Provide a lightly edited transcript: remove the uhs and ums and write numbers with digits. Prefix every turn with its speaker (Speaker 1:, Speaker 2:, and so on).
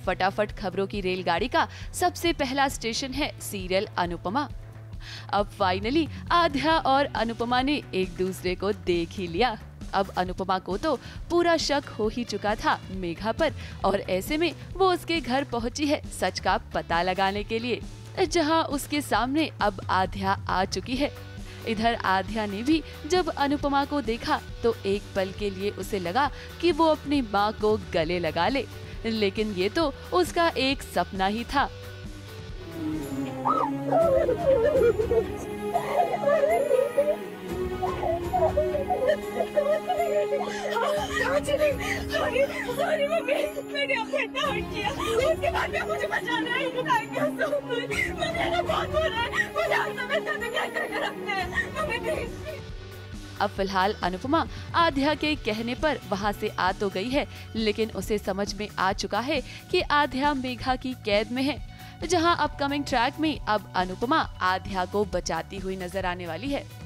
Speaker 1: फटाफट खबरों की रेलगाड़ी का सबसे पहला स्टेशन है सीरियल अनुपमा। अब फाइनली आध्या और अनुपमा ने एक दूसरे को देख ही लिया। अब अनुपमा को तो पूरा शक हो ही चुका था मेघा पर, और ऐसे में वो उसके घर पहुंची है सच का पता लगाने के लिए, जहां उसके सामने अब आध्या आ चुकी है। इधर आध्या ने भी जब अनुपमा को देखा तो एक पल के लिए उसे लगा कि वो अपनी माँ को गले लगा ले, लेकिन ये तो उसका एक सपना ही था।
Speaker 2: सॉरी मम्मी, मैंने आपको इतना हर्ट किया। उसके बाद में मुझे बचाना है, मैंने बहुत बोला है, मुझे आप समझते तो क्या करके रखते हैं मम्मी प्लीज।
Speaker 1: अब फिलहाल अनुपमा आध्या के कहने पर वहां से आ तो गई है, लेकिन उसे समझ में आ चुका है कि आध्या मेघा की कैद में है, जहां अपकमिंग ट्रैक में अब अनुपमा आध्या को बचाती हुई नजर आने वाली है।